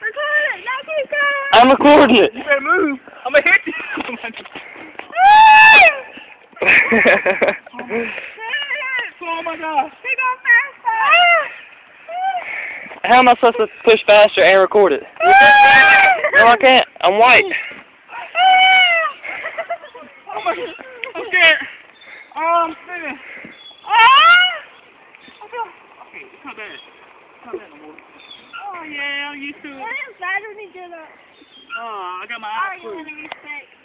Record it. Now keep going. I'm recording it. You better move. I'm gonna hit you. Oh my gosh. Keep going faster. How am I supposed to push faster and record it? No, I can't. I'm white. Oh my God. I'm scared. Oh, I'm spinning. Okay, it's not bad. It's not bad no more. Oh yeah, I'm used to it. What is that when you get up? Oh, I got my Oh, eyes you're closed. gonna be sick.